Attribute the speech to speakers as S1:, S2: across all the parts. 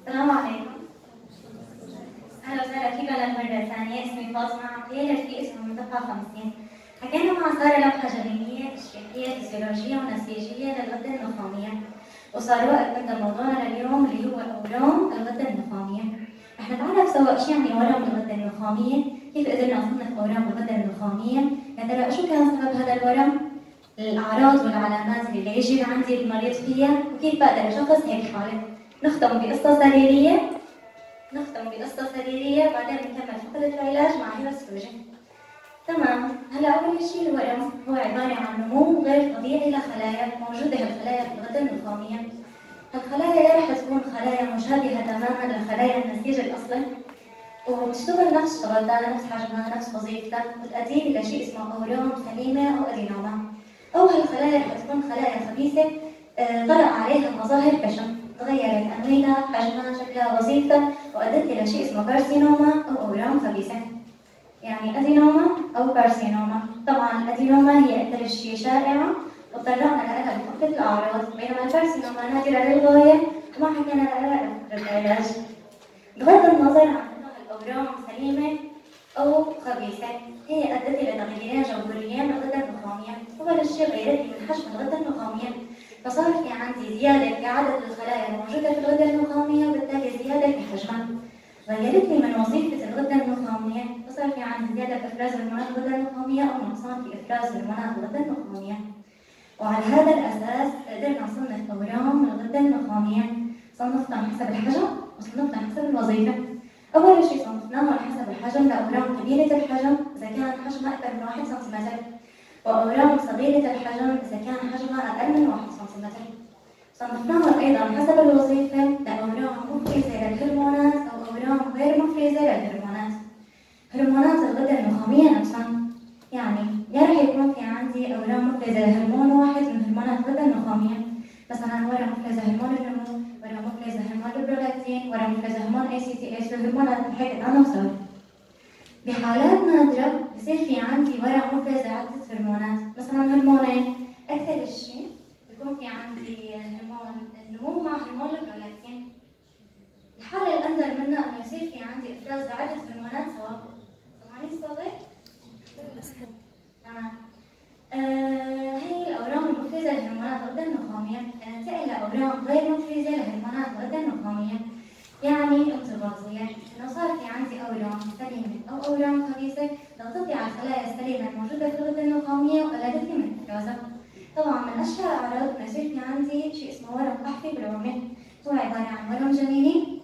S1: السلام عليكم. أهلا وسهلا فيكم مرة ثانية. اسمي فاطمة عقيل، رفيقي اسمه منتقى 50. حكينا مع سارة لمحة جنينية تشريحية فسيولوجية ونسيجية للغدة النخامية، وصار وقت نبدأ موضوعنا لليوم اللي هو أورام الغدة النخامية. رح نتعرف سوا إيش يعني ورم الغدة النخامية، كيف قدرنا نصنف أورام الغدة النخامية، يا ترى شو كان سبب هذا الورم، الأعراض والعلامات اللي يجي عندي المريض فيها، وكيف بقدر أشخص هيك حالة. نختم بقصة سريرية بعدين بنكمل فقرة العلاج مع هبة السوجي. تمام، هلا أول شيء الورم هو عبارة عن نمو غير طبيعي لخلايا موجودة هالخلايا في الغدة النخامية. هالخلايا يا رح تكون خلايا مشابهة تماما لخلايا النسيج الأصلي، وبتشتغل نفس شغلتها، نفس حجمها، نفس وظيفتها، وتؤدي إلى شيء اسمه أورام سليمة أو أدينوما. أو هالخلايا رح تكون خلايا خبيثة طرأ عليها مظاهر بشع، تغيرت أنويتها، حجمها، شكلها، وظيفتها، وأدت إلى شيء اسمه كارسينوما أو أورام خبيثة. يعني أدينوما أو كارسينوما. طبعاً الأدينوما هي أكثر شيء شائعة وتطرقنا لها بفقرة الأعراض، بينما الكارسينوما نادرة للغاية وما حكينا لها بفقرة العلاج. بغض النظر عن أنه الأورام سليمة أو خبيثة، هي أدت إلى تغييرين جوهريين بالغدة النخامية. أول شيء غيرت من حجم الغدة النخامية، فصار في عندي زيادة في عدد الخلايا الموجودة في الغدة النخامية، وبالتالي زيادة في حجمها. غيرت لي من وظيفة الغدة النخامية، فصار في عندي زيادة في إفراز هرمونات الغدة النخامية أو نقصان في إفراز هرمونات الغدة النخامية. وعلى هذا الأساس قدرنا نصنف أورام الغدة النخامية، صنفناهم حسب الحجم وصنفناهم حسب الوظيفة. أول شيء صنفناهم حسب الحجم لأورام كبيرة الحجم إذا كان حجمها أكثر من 1 سنتيمتر، وأورام صغيرة الحجم إذا كان حجمها أقل من 1 سنتيمتر. صنفناهم أيضا حسب الوظيفة لأورام مفرزة للهرمونات أو أورام غير مفرزة للهرمونات. هرمونات الغدة النخامية نفسها، يعني يا رح يكون في عندي أورام مفرزة لهرمون واحد من هرمونات الغدة النخامية، مثلا ورم مفرزة هرمون النمو، ورم مفرزة هرمون البرولاكتين، ورم مفرزة هرمون ACTH للهرمونات من حيث العناصر. بحالات نادرة بصير في عندي ورم مفرزة عدة هرمونات، مثلا هرمونين. أكثر شيء بيكون في عندي هرمون النمو مع هرمون البرولاكتين. الحالة الأندر منها إنه يصير في عندي إفراز لعدة هرمونات سوا. سمعاني الصوت؟ تمام. هي الأورام المفرزة لهرمونات الغدة النخامية. ننتقل لأورام غير مفرزة لهرمونات الغدة النخامية، يعني انضباطية، إنه صار في عندي أورام سليمة أو أورام خبيثة ضغطت على الخلايا السليمة الموجودة في الغدة النخامية وقللت لي من إفرازها. طبعاً من أشهر الأعراض إنه يصير في عندي شيء اسمه ورم قحفي بالعمر، هو عبارة عن ورم جنيني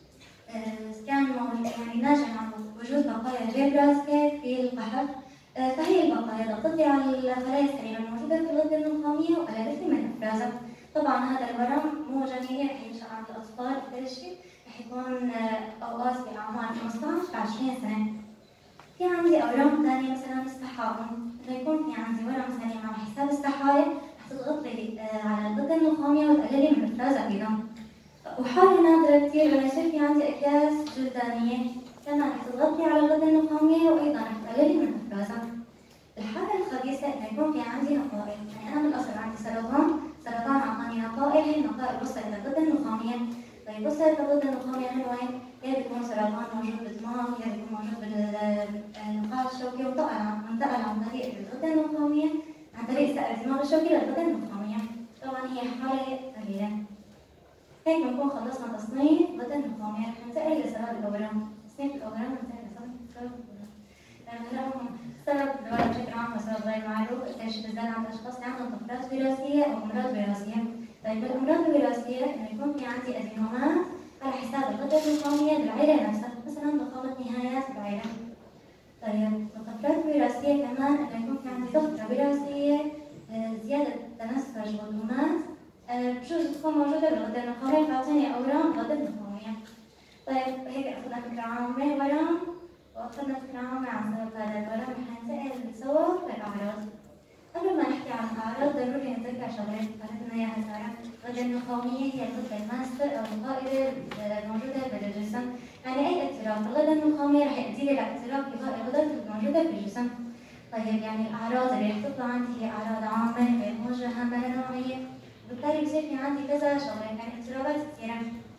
S1: كان موجود يعني ناجم عن وجود بقايا جيبراسكي في القحف، فهي البقايا ضغطت على الخلايا السليمة الموجودة في الغدة النخامية وقللت لي من إفرازها. طبعاً هذا الورم مو جنيني، رح ينشأ عند الأطفال أكثر شيء، رح يكون أوقات بأعمار 15 ل 20 سنة. في عندي أورام ثانية مثلاً السحائم، إنه يكون في عندي ورم سليم على حساب السحايا رح تضغط لي على الغدة النخامية وتقلل لي من إفرازها أيضاً. وحالة نادرة كثير إنه يصير في عندي أكياس جلدانية كمان رح تضغط لي على الغدة النخامية وأيضاً رح تقلل لي من إفرازها. الحالة الخبيثة إنه يكون في عندي نقائل، يعني أنا من الأصل عندي سرطان أعطاني نقائل، هي النقائل وصلت للغدة النخامية. طيب وصلت للغدة النخامية من وين؟ يا بيكون سرطان موجود بالدماغ، يا بيكون موجود بالنخاع الشوكي، وانتقل عن طريق الغدة النخامية عن طريق سائل الدماغ الشوكي للغدة النخامية. طبعاً هي حالة قليلة. هيك بنكون خلصنا تصنيف الغدة النخامية، رح ننتقل لسبب الأورام. تصنيف الأورام ننتقل لسبب الأورام. سبب الورم بشكل عام هو سبب غير معروف، ايش بتزداد عند الأشخاص اللي عندهم طفرات وراثية أو أمراض وراثية. طيب الأمراض الوراثية إنه يكون في عندي أدينومات على حساب الغدة النخامية بالعيلة نفسها، مثلا ضخامة نهايات بالعيلة. طيب الطفرات الوراثية كمان إنه يكون في عندي طفرة وراثية زيادة تنسج غضونات بجوز تكون موجودة بالغدة النخامية تعطيني أورام الغدة النخامية. طيب هيك أخذنا فكرة عامة ورم، وأخذنا فكرة عامة عن سبب هذا الورم. رح ننتقل سوا للأعراض. قبل ما نحكي عن الأعراض ضروري نتذكر شغلات قالت لنا إياها سارة. الغدة النخامية هي الغدة الماستر أو القائدة الموجودة بالجسم، يعني أي اضطراب في الغدة النخامية رح يؤدي لي لاضطراب في باقي الغدد الموجودة في الجسم. طيب يعني الأعراض اللي رح تطلع عندي هي أعراض عامة غير موجهة ولا نوعية، وبالتالي بصير في عندي كذا شغلة، يعني اضطرابات كثيرة.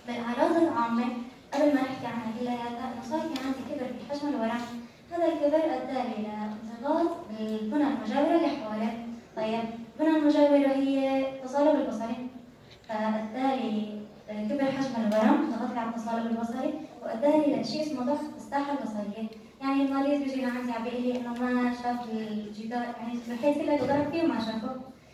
S1: بالأعراض العامة قبل ما نحكي عنها كلياتها إنه صار في عندي كبر في حجم الورم، هذا الكبر أدى لي لانضغاط بالبنى المجاورة اللي حواليه. طيب البنى المجاورة هي التصلب البصري، فأدى لي كبر حجم الورم، ضغط لي على التصلب البصري وأدى لي لشيء اسمه ضعف الساحة البصرية. يعني المريض بيجي لعندي عم بيقول لي إنه ما شاف الجدار، يعني الحيط كله ضرب فيه وما شافه.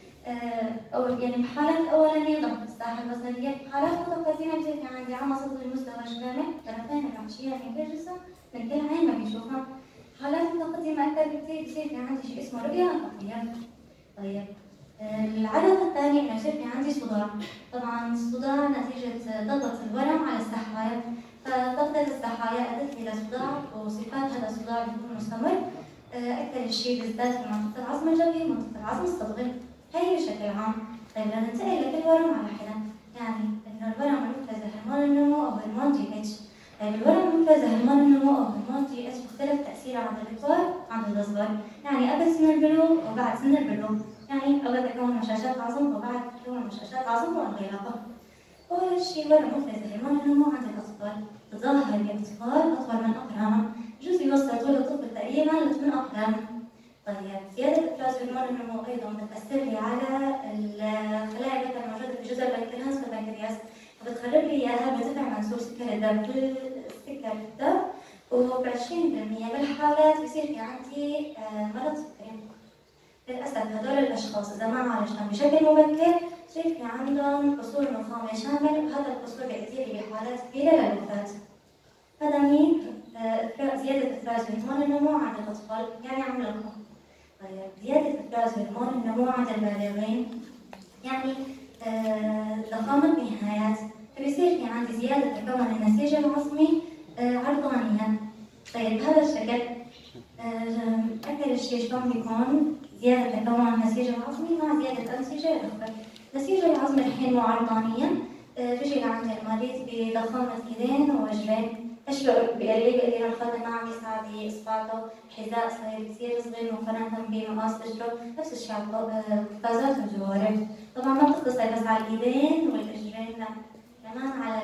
S1: أو يعني بحالات الأولانية ضعف الساحة البصرية، حالات متقدمة بتصير في عندي عمى صدر المستوى الشامل، طرفين الوحشية من كل جسم من كل عين ما بيشوفها. حالات متقدمة أكثر بكثير بصير في عندي شيء اسمه رؤية نقطية. طيب العرض الثاني إنه يصير في عندي صداع. طبعا الصداع نتيجة ضغط الورم على السحايا، فضغط السحايا أدت إلى صداع، وصفات هذا الصداع بيكون مستمر. أكثر شيء بالذات في منطقة العظم الجبهي ومنطقة العظم الصدغي، هي بشكل عام. طيب لننتقل لكل ورم على حدة، يعني إنه الورم المفرز هرمون النمو أو هرمون جي اتش. طيب الورم المفرز هرمون النمو أو هرمون جي اتش مختلف تأثيره عند الكبار عند الصغار، يعني قبل سن البلوغ وبعد سن البلوغ، يعني أول تكون مشاشات عظم وبعد تكون مشاشات عظم وانغلاقه. أول شيء ورم مفرز هرمون النمو عند الأطفال تظاهر بارتفاع أطول من أقرانهم، يجوز يوصل طول الطفل تقريبا ل8 أقران. طيب زيادة إفراز هرمون النمو أيضا بتأثر لي على الخلايا البيتا الموجودة في جزر البنكرياس والبنكرياس، وبتخرب لي إياها، بترفع منسوب سكر الدم. السكر في الدم و20% بالحالات بصير في عندي مرض سكري. للأسف هدول الأشخاص إذا ما عالجناهم بشكل مبكر بصير في عندهم قصور نخامة شامل، وهذا القصور بيؤدي لي بحالات كبيرة للوفاة. هذا مين؟ زيادة إفراز هرمون النمو عند الأطفال، يعني عملاقة. طيب زيادة إفراز هرمون النمو عند البالغين يعني ضخامة نهايات، فبيصير في عندي زيادة تكون النسيج العظمي عرضانيا. طيب هذا الشكل أكثر شيء شلون بيكون زيادة تكون النسيج العظمي مع زيادة الأنسجة الأخرى. نسيج العظم الحين مو عرضانيا، بيجي لعند المريض بضخامة إيدين ووجهين، تشعر بقريب اللي الخادم ما عم يسعى بإصبعته، حذاء صغير كثير صغير مقارنة بمقاس رجله، نفس الشيء على قفازات الجوارح. طبعا ما بتقتصر بس على الإيدين والرجلين، لا كمان على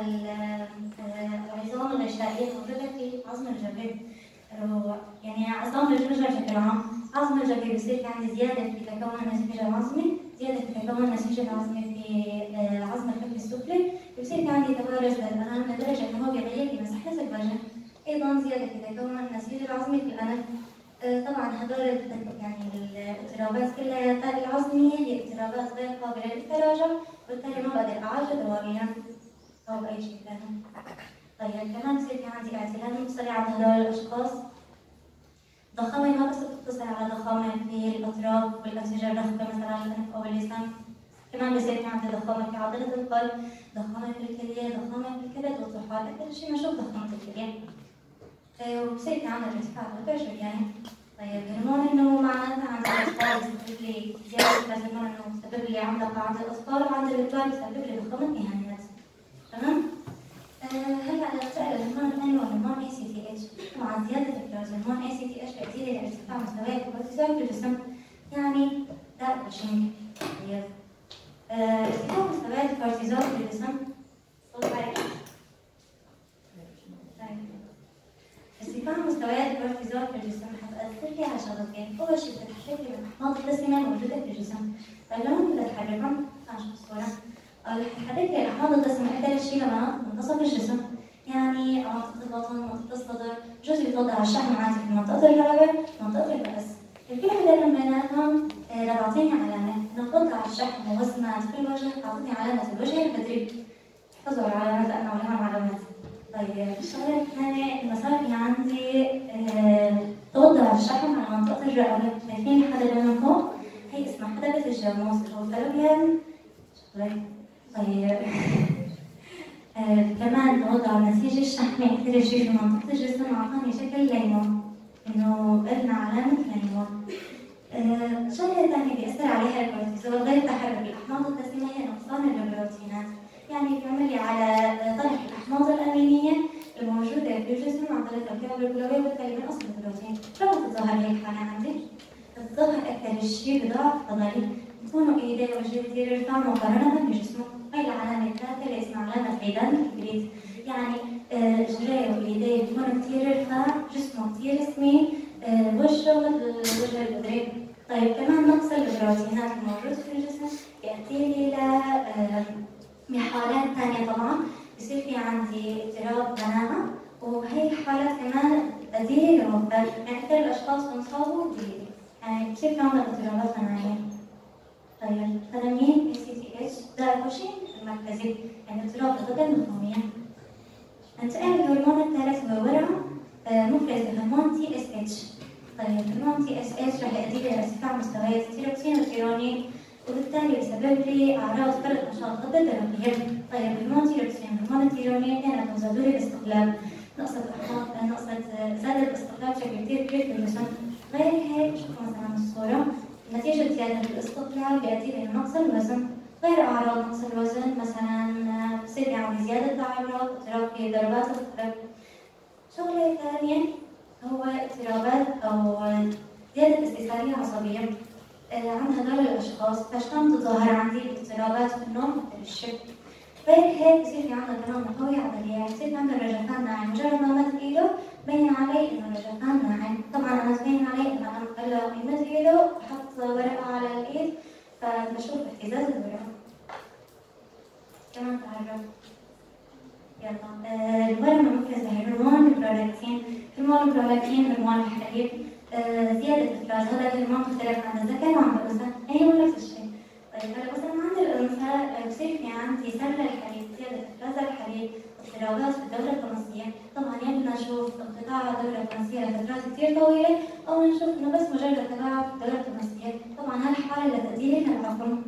S1: العظام الغشائية الموجودة في عظم الجبهة، يعني عظام الرجل بشكل عام. عظم الجبهة بصير في عندي زيادة في تكون النسيج العظمي، زيادة في تكون النسيج العظمي في عظم الكف السفلي، بصير في عندي تبارز للأنف لدرجة إنه هو بيغير لي مساحة الوجه. أيضا زيادة في تكون النسيج العظمي في الأنف. طبعا هذول يعني الاضطرابات كلها العظمية هي اضطرابات غير قابلة للتراجع، وبالتالي ما بقدر أعالجها دوائيا أو بأي شيء ثاني. طيب كمان بصير في عندي اعتلال مفصلي عند هذول الأشخاص. ضخامة ما بس بتقتصر على ضخامة في الأطراف والأنسجة الرخوة مثلا الأنف أو اللسان، كمان بصير في عندي ضخامة في عضلة القلب، ضخامة في الكلية، ضخامة في الكبد والطحال، أكثر شيء بنشوف ضخامة الكلية. وبصير في عندنا ارتفاع بالبشر يعني. طيب هرمون النمو معناتها عند الأطفال بسبب لي زيادة هرمون النمو، بسبب لي عملاقة عند الأطفال، وعند الكبار بسبب لي ضخامة نهايات. تمام؟ هلا ننتقل للهرمون الثاني وهرمون ACTH. مع زيادة إفراز هرمون ACTH بيؤدي لارتفاع مستويات الكورتيزول في الجسم، يعني ده بوشنج. طيب ارتفاع مستويات الكورتيزول في الجسم ارتفاع مستويات الكورتيزول في الجسم حتأثر لي على شغلتين. أول شيء بتتحرك لي الأحماض الدسمة الموجودة في الجسم. طيب لما بدي أتحركهم تعالوا نشوف الصورة. حتتحرك لي الأحماض الدسمة أكثر شيء لما منتصف الجسم، يعني منطقة البطن، منطقة الصدر، جزء يتوضع الشحم عندي في منطقة الرقبة، منطقة الرأس. كل وحدة من بيناتهم تعطيني علامة، إنه توضع الشحم ووزنات في الوجه تعطيني علامة الوجه البدري. احفظوا العلامات لأنه لها علامات. طيب الشغلة الثانية إنه صار في عندي توضع الشحم على منطقة الرقبة، شايفين حدبة من فوق؟ هي اسمها حدبة الجاموس أو فالوبيان. طيب كمان وضع النسيج الشحمي أكثر شيء في منطقة الجسم أعطاني شكل ليمون، إنه قلنا علامة ليمون. الشغلة الثانية بيأثر عليها الكورتيزول غير تحرك الأحماض الدسمة هي نقصان البروتينات، يعني بيعمل لي على طرح الأحماض الأمينية الموجودة في الجسم عن طريق الكبد الكلوي، وبالتالي بنقص البروتين. شلون بتظهر هي الحالة عندي؟ بتظهر أكثر شيء بضعف عضلي، بتكونوا إيديه وجهه كثير يرفع مقارنة بجسمه. هاي العلامة الثالثة اللي اسمها علامة عيدان الكبريت. كومبليت، يعني رجليه وايديه بيكونوا كثير رفع، جسمه كثير سمين، وجهه مثل وجه القدرين. طيب كمان نقص البروتينات الموجود في الجسم يؤدي لي بحالات ثانية طبعا بصير في عندي اضطراب مناعة، وهي حالات كمان تؤدي لي للوفاة، يعني أكثر الأشخاص بنصابوا يعني بصير في عندنا اضطرابات مناعية. طيب هذا مين؟ ACTH ده الكوشين المركزي، يعني اضطراب الغدة النخامية. انتقل الهرمون الثالث هو ورع مفرز بهرمون TSH. طيب هرمون TSH رح يؤدي إلى ارتفاع مستويات التيروكسين والتيرونين، وبالتالي بيسبب لي أعراض فرط نشاط الغدة الدرقية. طيب هرمون تيروكسين وهرمون التيرونين اثنيناتهم زادوا لي الاستقلاب، زاد الاستقلاب بشكل كثير كبير في الجسم. غير هيك شوفوا مثلا الصورة، نتيجة زيادة الاستقلاب بيؤدي إلى نقص الوزن. غير أعراض نقص الوزن مثلا بصير عندي زيادة تعرض، اضطراب في ضربات القلب. شغلة ثانية هو اضطرابات أو زيادة استثارية عصبية عند هذول الأشخاص، فشلون تظهر عندي اضطرابات في النوم مثل الشك. غير هيك بصير في عندنا كمان مقوي عضلية، يعني بصير في عندنا الرجفان ناعم، مجرد ما مد إيده بين علي إنه الرجفان ناعم. طبعا أنا تبين علي إنه أنا هلا يمد إيده بحط ورقة على الإيد فبشوف اهتزاز الورقة. كمان تعرف يلا الورم ممكن هرمون البرولاكتين. هرمون البرولاكتين هرمون الحليب، زيادة إفراز هذا الهرمون مختلف عن الذكر وعن الأنثى، هي هو نفس الشيء. طيب هلا مثلا عند الأنثى بصير في عندي سر الحليب، زيادة إفراز الحليب، اضطرابات في الدورة الخماسية. طبعا يا بدنا نشوف انقطاع الدورة الخماسية لفترات كثير طويلة، أو نشوف إنه بس مجرد تباعد في الدورة الخماسية. طبعا هالحالة اللي تؤدي لي للعفن،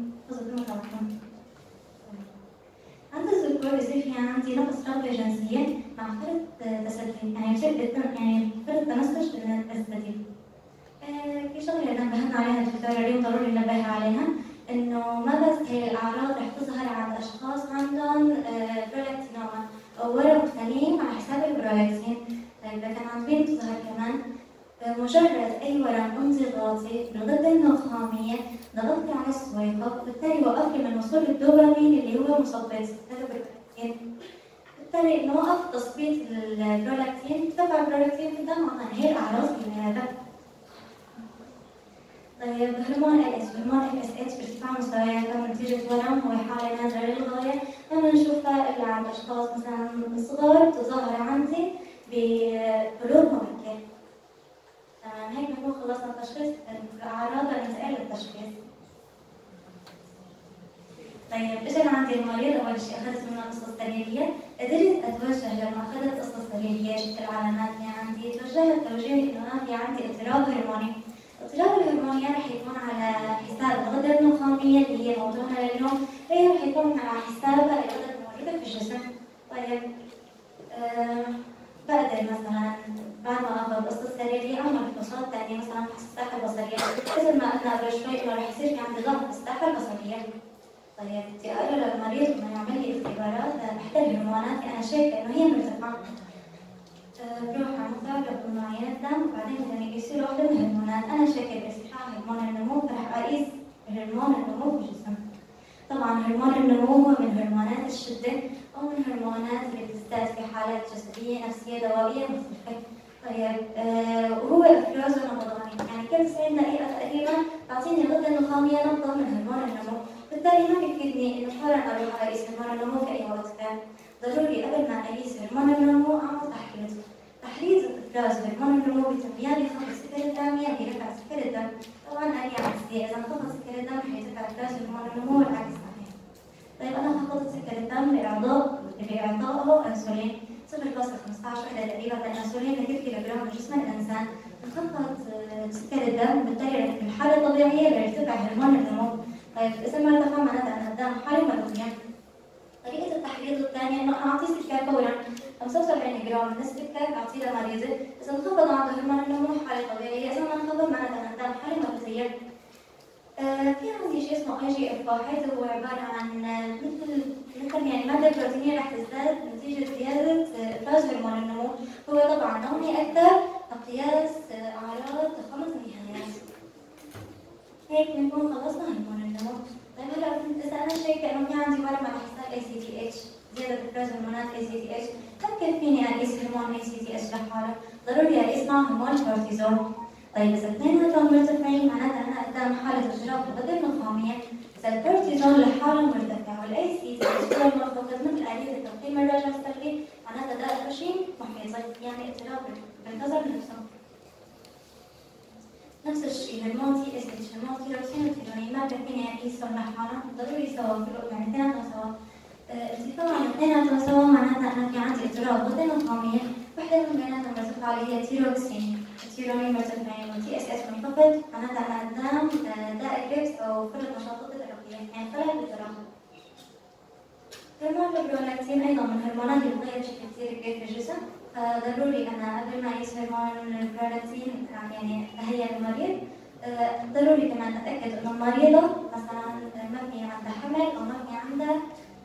S1: عند الذكور بصير في عندي نقص رغبة جنسية مع فرط تسدي، يعني بصير يعني فرط تنسج بالتسدي. في شغلة إذا انتبهنا عليها الدكتورة اليوم ضروري ننبه عليها، إنه ما بس هي الأعراض رح تظهر عند أشخاص عندهم برولاكتينوما أو ورم ثاني على حساب البرولاكتين. طيب لكن عند مين تظهر كمان؟ مجرد أي ورم انضغاطي بالغدة النخامية ضغطت على السويقة، وبالتالي وقف لي من وصول الدوبامين اللي هو مثبط البرولاكتين. بالتالي إنه وقف تثبيط البرولاكتين، ارتفع البرولاكتين في الدم، هي الأعراض في هذا. طيب هرمون FSH بارتفاع مستوياته نتيجة ورم هو حالة نادرة للغاية، لما نشوفها إلا عند أشخاص مثلا صغار تظاهر عندي ببلوغ مبكر. تمام، هيك بنكون خلصنا التشخيص الأعراض وننتقل للتشخيص. طيب اجى عندي المريض، أول شيء أخذت منه قصة تاريخية، قدرت أتوجه لما أخذت قصة تاريخية شفت العلامات اللي عندي، توجهت توجيه إنه أنا في عندي اضطراب هرموني. الاضطراب الهرموني رح يكون على حساب الغدة النخامية اللي هي موضوعنا لليوم، هي رح يكون على حساب الغدة الموجودة في الجسم. طيب بقدر مثلا بعد ما اخذ قصة سريرية اعمل فحوصات ثانية مثلا فحص الساحة البصرية، مثل ما قلنا قبل شوي انه رح يصير في عندي ضغط بالساحة البصرية. طيب بدي اقول للمريض انه يعمل لي اختبارات تحت الهرمونات اللي انا شايفة انه هي مرتفعة. بروح على مختبر معينة دم وبعدين بدهم يقيسوا له وحدة من الهرمونات، أنا شاكر بارتفاع هرمون النمو فرح أقيس هرمون النمو في الجسم. طبعا هرمون النمو هو من هرمونات الشدة أو من هرمونات اللي بتزداد في حالات جسدية نفسية دوائية مختلفة. طيب وهو إفرازه نبضاني، يعني كل 90 دقيقة تقريبا تعطيني الغدة النخامية نبضة من هرمون النمو، بالتالي ما بيفيدني إنه فورا أروح أقيس هرمون النمو في أي وقت كان. ضروري قبل ما أقيس هرمون النمو أعمل تحليل إفراز هرمون النمو يا بيخفض سكر الدم يا بيرفع سكر الدم. طبعا أنا عكسية، إذا انخفض سكر الدم رح يرتفع إفراز هرمون النمو والعكس صحيح. طيب أنا خفضت سكر الدم بإعطائه أنسولين 0.15 وحدة تقريبا من الأنسولين لكل كيلوغرام من جسم الإنسان. انخفض سكر الدم، بالتالي في الحالة الطبيعية بيرتفع هرمون النمو. طيب إذا ما ارتفع معناتها أن الدم حالي مرضية. طريقة التحليل الثانية إنه أنا أعطيه سكر فورا 75 جرام من السكر أعطيه لمريضة، إذا انخفض عنده هرمون النمو حالة طبيعية، إذا ما انخفض معناتها أن الدم حالة مرضية. في عندي شيء اسمه IGF-1 هو عبارة عن مثل يعني مادة بروتينية رح تزداد نتيجة زيادة إفراز هرمون النمو، هو طبعا نومي أكثر لقياس أعراض تخمص النهايات. هيك بنكون خلصنا هرمون النمو. طيب هلا إذا أنا شايفة إنه في عندي ورم على حساب ACTH زيادة إفراز هرمونات ACTH. كم فيني أقيس هرمون ACTH لحاله؟ ضروري أقيس معه هرمون الكورتيزون. طيب إذا اثنيناتهم مرتفعين معناتها أنا قدام حالة اضطراب بالغدة النخامية. إذا الكورتيزون لحاله مرتفع والACTH هو المنخفض مثل آلية التقييم الراجع السلبي معناتها ده غشيم محيطي، يعني اضطراب بالنظر نفسه. نفس الشيء هرمون TSH، هرمون تيروكسين والتيرونين ما فيني أقيسهم لحالهم، ضروري سوا يعني اثنيناتهم سوا. ارتفاع اثنيناتهم سوا معناتها أنا في عندي اضطراب غدة نخامية، وحدة من بيناتهم مرتفعة اللي هي تيروكسين، التيرونين مرتفعين والTSH منخفض، معناتها أنا قدام داء كريبس أو فرط نشاط غدة درقية، يعني خلل بالدرقة. هرمون البرولاكتين أيضا من الهرمونات اللي بتغير بشكل كثير كبير في الجسم، فضروري أنا قبل ما أقيس هرمون البرولاكتين يعني أهيئ المريض، ضروري كمان أتأكد إنه المريضة مثلا ما في عندها حمل أو ما في عندها.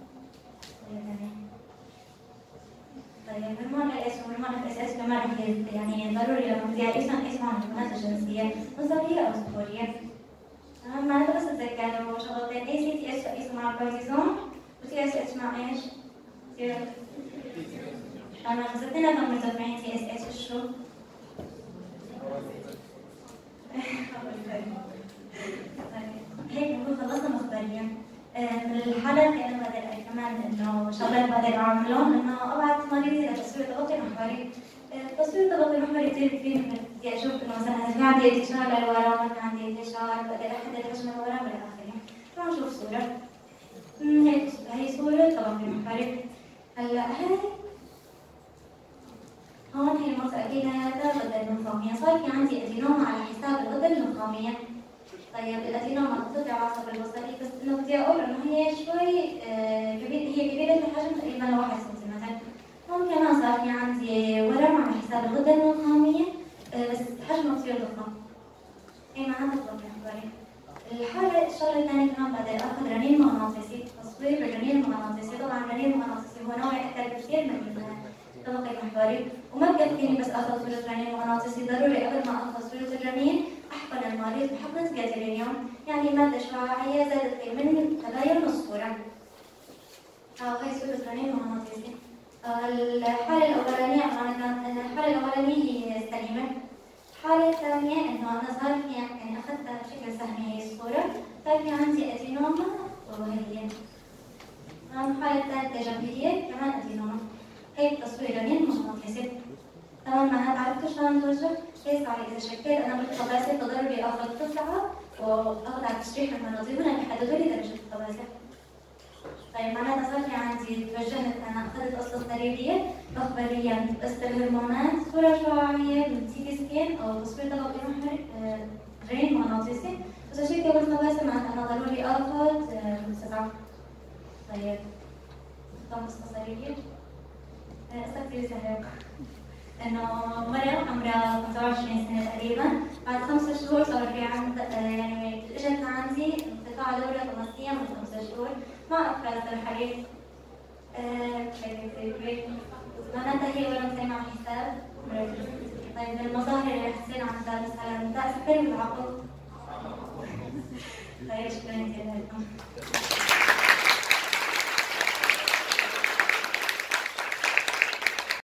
S1: طيب هرمون الأس وهرمون FSH كمان رح يعني ضروري لما بدي أقيسهم أقيسهم الهرمونات الجنسية أنثوية أو ذكورية. تمام معناتها بس أتذكروا شغلتين ACTH أقيسه مع الكورتيزون وTSH مع إيش؟ تمام إذا اثنيناتهم مرتفعين TSH شو؟ هيك بنكون خلصنا مخبريا. من الحالات اللي انا بقدر كمان انه شغلات بقدر اعملهم انه ابعث مريضي لتصوير طبقي محوري. تصوير طبقي محوري كثير كثير بدي اشوف انه مثلا اذا في عندي انتشار للورا ما في عندي انتشار بقدر احدد حجم الورا والى اخره. تعالوا نشوف صورة. هي صورة طبقي محوري. هلا هون هي المنطقة كلياتها الغدة النخامية، صار في عندي ادينوما على حساب الغدة النخامية. طيب الادينوما قطع العصب الوسطي بس انه بدي اقول انه هي شوي هي كبيرة الحجم تقريبا 1 سنتيمتر. هون كمان صار في عندي ورم على حساب الغدة النخامية بس حجمه كثير ضخم. هي معناتها طبقي محوري. الحالة الشغلة الثانية كمان بقدر اخذ رنين مغناطيسي، تصوير بالرنين المغناطيسي، طبعا الرنين المغناطيسي هو نوع اكثر بكثير من طبقي محوري، وما بكفيني بس اخذ صورة رنين مغناطيسي، ضروري قبل ما اخذ صورة الرنين احقن المريض بحقنة جادولينيوم، يعني مادة شعاعية زادت من تباين الصورة. هي صورة رنين مغناطيسي. الحالة الأولانية هي سليمة. الحالة الثانية إنه أنا صار في يعني أخذتها بشكل سهمي هي الصورة، صار في عندي أدينوما وهي. الحالة الثالثة جنبية كمان أدينوما. هي التصوير رنين مغناطيسي. تمام معناتها عرفتوا شلون توجه؟ هي صار إذا شكيت أنا بالقباسة فضروري آخذ قطعة وآخذ على تشريح المناظير هنا يحددوا لي درجة القباسة. طيب معناتها صار في عندي توجهت أنا أخذت قصة سريرية مخبريا بس الهرمونات صورة شعاعية من CT سكين أو تصوير طبقي محوري رنين مغناطيسي، بس أشيك بالقباسة معناتها أنا ضروري آخذ 7. طيب قصة سريرية قصة كثير سهلة. إنه مريم عمرها 25 سنة تقريبا، بعد 5 شهور صار في عند يعني اجت عندي انقطاع دورة طماسية من 5 شهور مع إفراز الحليب. معناتها هي ولا مسوي مع حساب. طيب المظاهر اللي حسينا عندها مثلا داء سكري بالعقل. طيب شكرا كثير لكم.